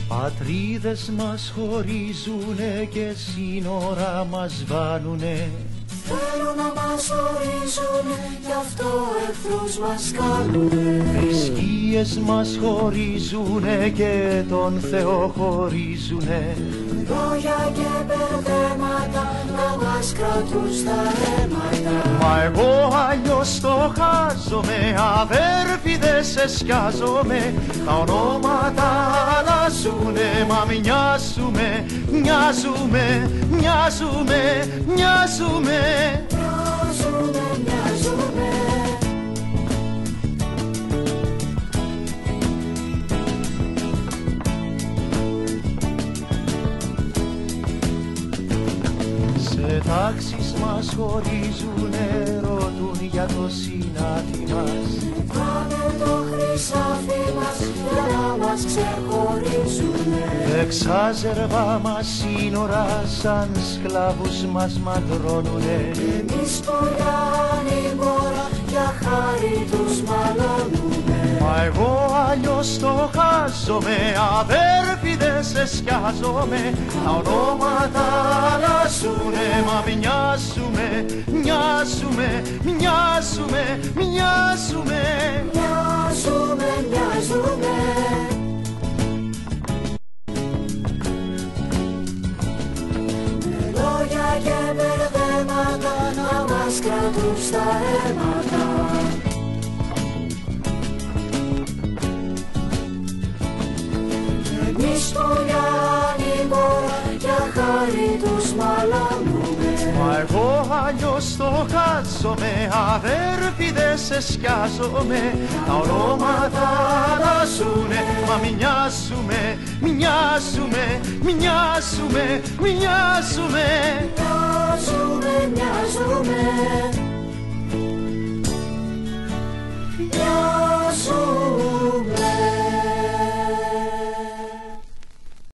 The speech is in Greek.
Πατρίδες μας χωρίζουνε και σύνορα μας βάνουνε. Θέλουν να μας ορίζουνε, γι' αυτό εχθρούς μας κάνουνε. Θρησκείες μας χωρίζουνε και τον Θεό χωρίζουνε. Λόγια και μπερδέματα να μας κρατούν στα αίματα. Μα εγώ αλλιώς το χάζομαι, αδέρφοι δε σε σκιάζομαι. Τα ονόματα αλλάζουνε, μα μοιάζουμε, μοιάζουμε, μοιάζουμε, μοιάζουμε. Μοιάζουμε, μοιάζουμε. Σε τάξεις μας χωρίζουνε, ρωτούν για το συνάφι μας. Πάνε το χρυσάφι μας για να μας ξεχωρίζουνε. Εξάζερβα μας σύνορα σαν σκλάβους μας μαντρώνουνε. Εμείς πολλιάνοι μόρα για χάρη τους μαλώνουνε. Μα εγώ αλλιώς το χάζομαι, αδέρφοι δε σε σκιάζομαι. Τα ονόματα αλλάζουνε, μα μοιάζουμε, μοιάζουμε, μοιάζουμε, μοιάζουμε. Μοιάζουμε, μοιάζουμε. Με λόγια και μπερδέματα να μας κρατούν στα αίματα. Εμείς πολλιάνοι μόρα για χάρη τους μαλώνουμε. Μα εγώ αλλιώς το χάζομαι, αδέρφοι δε σε σκιάζομαι. Τα ονόματα αλλάζουνε, μα μοιάζουμε, μοιάζουμε, μοιάζουμε, μοιάζουμε. Μοιάζουμε, μοιάζουμε.